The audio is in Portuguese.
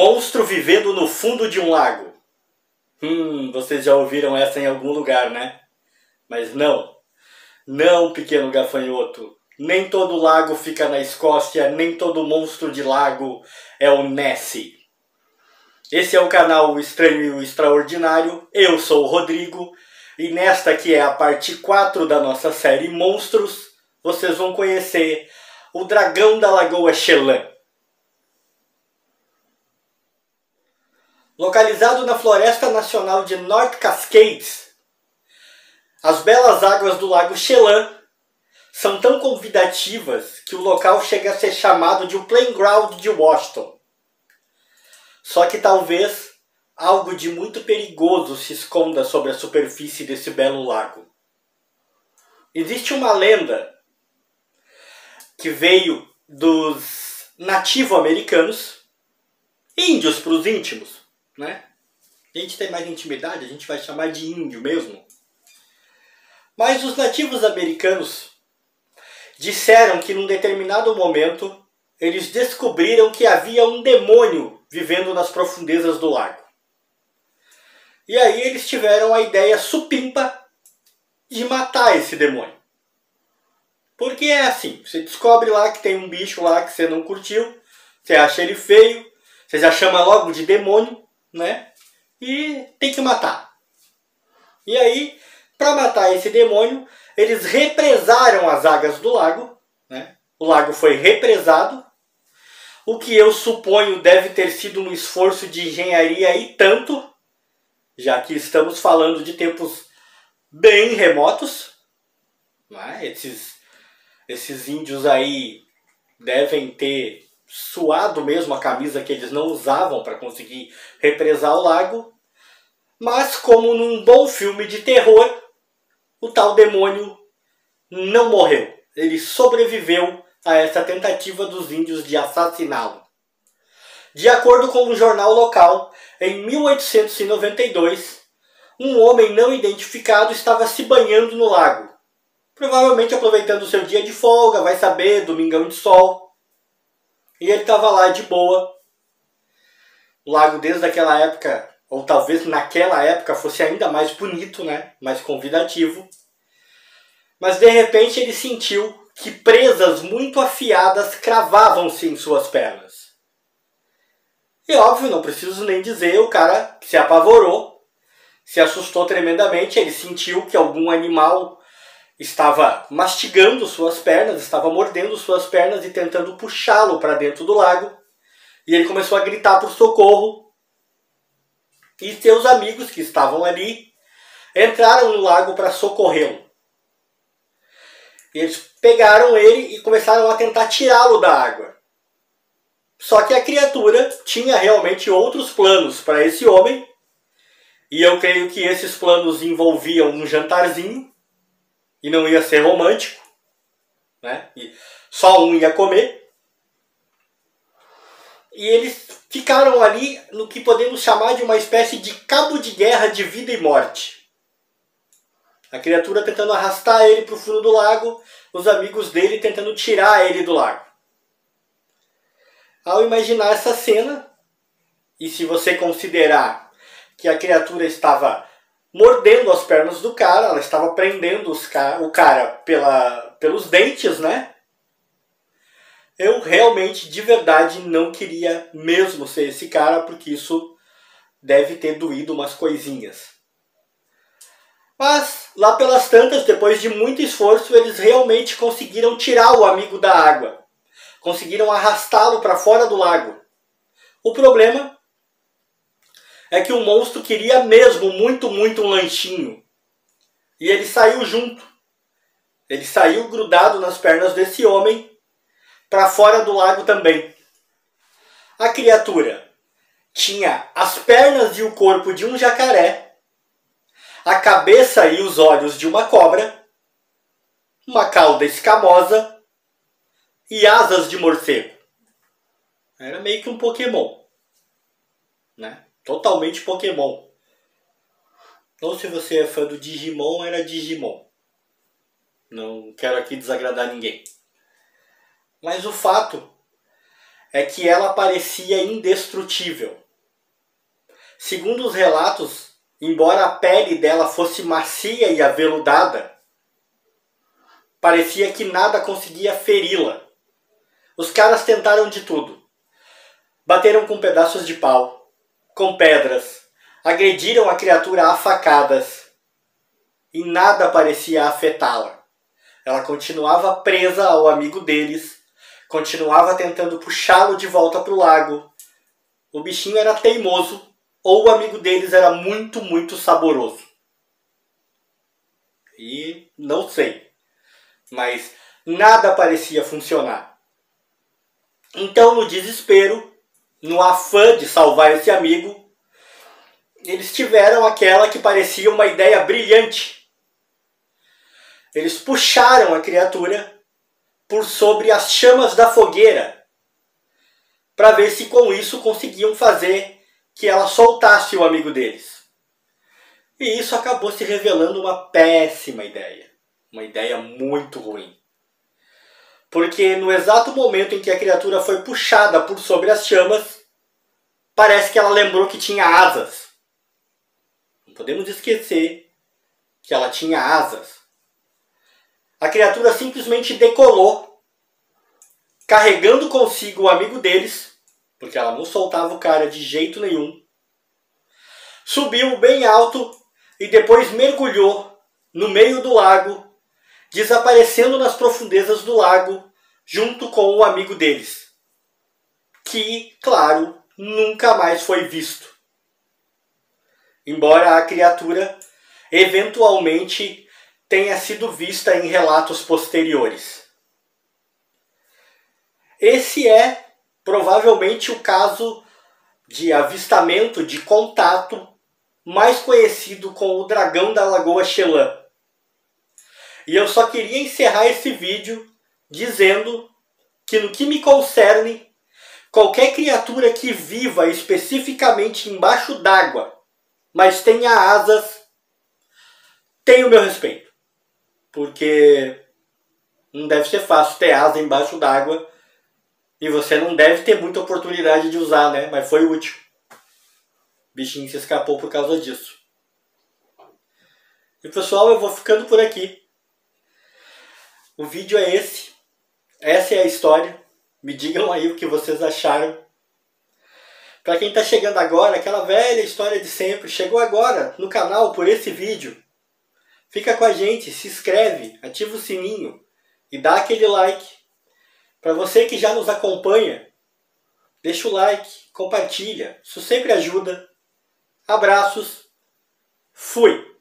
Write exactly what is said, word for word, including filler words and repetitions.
monstro vivendo no fundo de um lago. Hum, vocês já ouviram essa em algum lugar, né? Mas não. Não, pequeno gafanhoto. Nem todo lago fica na Escócia, nem todo monstro de lago é o Nessie. Esse é o canal Estranho e o Extraordinário. Eu sou o Rodrigo. E nesta que é a parte quatro da nossa série Monstros, vocês vão conhecer o dragão da Lagoa Chelan. Localizado na Floresta Nacional de North Cascades, as belas águas do Lago Chelan são tão convidativas que o local chega a ser chamado de o Playground de Washington. Só que talvez algo de muito perigoso se esconda sobre a superfície desse belo lago. Existe uma lenda que veio dos nativo-americanos, índios para os íntimos, né? A gente tem mais intimidade, a gente vai chamar de índio mesmo. Mas os nativos americanos disseram que num determinado momento eles descobriram que havia um demônio vivendo nas profundezas do lago. E aí eles tiveram a ideia supimpa de matar esse demônio. Porque é assim, você descobre lá que tem um bicho lá que você não curtiu, você acha ele feio, você já chama logo de demônio, né? E tem que matar. E aí, para matar esse demônio, eles represaram as águas do lago, né? O lago foi represado, o que eu suponho deve ter sido um esforço de engenharia e tanto, já que estamos falando de tempos bem remotos, né? Esses, esses índios aí devem ter suado mesmo a camisa que eles não usavam para conseguir represar o lago. Mas como num bom filme de terror, o tal demônio não morreu. Ele sobreviveu a essa tentativa dos índios de assassiná-lo. De acordo com um jornal local, em mil oitocentos e noventa e dois, um homem não identificado estava se banhando no lago. Provavelmente aproveitando o seu dia de folga, vai saber, domingão de sol. E ele estava lá de boa. O lago desde aquela época, ou talvez naquela época fosse ainda mais bonito, né? Mais convidativo. Mas de repente ele sentiu que presas muito afiadas cravavam-se em suas pernas. E óbvio, não preciso nem dizer, o cara se apavorou, se assustou tremendamente, ele sentiu que algum animal estava mastigando suas pernas, estava mordendo suas pernas e tentando puxá-lo para dentro do lago. E ele começou a gritar por socorro. E seus amigos que estavam ali entraram no lago para socorrê-lo. Eles pegaram ele e começaram a tentar tirá-lo da água. Só que a criatura tinha realmente outros planos para esse homem. E eu creio que esses planos envolviam um jantarzinho. E não ia ser romântico, né? E só um ia comer. E eles ficaram ali no que podemos chamar de uma espécie de cabo de guerra de vida e morte. A criatura tentando arrastar ele para o fundo do lago, os amigos dele tentando tirar ele do lago. Ao imaginar essa cena, e se você considerar que a criatura estava mordendo as pernas do cara, ela estava prendendo os ca o cara pela, pelos dentes, né? Eu realmente, de verdade, não queria mesmo ser esse cara, porque isso deve ter doído umas coisinhas. Mas, lá pelas tantas, depois de muito esforço, eles realmente conseguiram tirar o amigo da água. Conseguiram arrastá-lo para fora do lago. O problema é que o monstro queria mesmo muito, muito um lanchinho. E ele saiu junto. Ele saiu grudado nas pernas desse homem para fora do lago também. A criatura tinha as pernas e o corpo de um jacaré, a cabeça e os olhos de uma cobra, uma cauda escamosa e asas de morcego. Era meio que um Pokémon, né? Totalmente Pokémon. Ou se você é fã do Digimon, era Digimon. Não quero aqui desagradar ninguém. Mas o fato é que ela parecia indestrutível. Segundo os relatos, embora a pele dela fosse macia e aveludada, parecia que nada conseguia feri-la. Os caras tentaram de tudo. Bateram com pedaços de pau, com pedras, agrediram a criatura a facadas e nada parecia afetá-la. Ela continuava presa ao amigo deles, continuava tentando puxá-lo de volta para o lago. O bichinho era teimoso ou o amigo deles era muito, muito saboroso. E não sei, mas nada parecia funcionar. Então, no desespero, no afã de salvar esse amigo, eles tiveram aquela que parecia uma ideia brilhante. Eles puxaram a criatura por sobre as chamas da fogueira para ver se com isso conseguiam fazer que ela soltasse o amigo deles. E isso acabou se revelando uma péssima ideia. Uma ideia muito ruim. Porque no exato momento em que a criatura foi puxada por sobre as chamas, parece que ela lembrou que tinha asas. Não podemos esquecer que ela tinha asas. A criatura simplesmente decolou, carregando consigo o amigo deles, porque ela não soltava o cara de jeito nenhum. Subiu bem alto e depois mergulhou no meio do lago, desaparecendo nas profundezas do lago, junto com o amigo deles, que, claro, nunca mais foi visto. Embora a criatura eventualmente tenha sido vista em relatos posteriores. Esse é provavelmente o caso de avistamento, de contato, mais conhecido como o dragão da Lagoa Chelan. E eu só queria encerrar esse vídeo dizendo que, no que me concerne, qualquer criatura que viva especificamente embaixo d'água, mas tenha asas, tem o meu respeito. Porque não deve ser fácil ter asa embaixo d'água e você não deve ter muita oportunidade de usar, né? Mas foi útil. O bichinho se escapou por causa disso. E pessoal, eu vou ficando por aqui. O vídeo é esse. Essa é a história. Me digam aí o que vocês acharam. Para quem está chegando agora, aquela velha história de sempre, chegou agora no canal por esse vídeo, fica com a gente, se inscreve, ativa o sininho e dá aquele like. Para você que já nos acompanha, deixa o like, compartilha, isso sempre ajuda. Abraços, fui!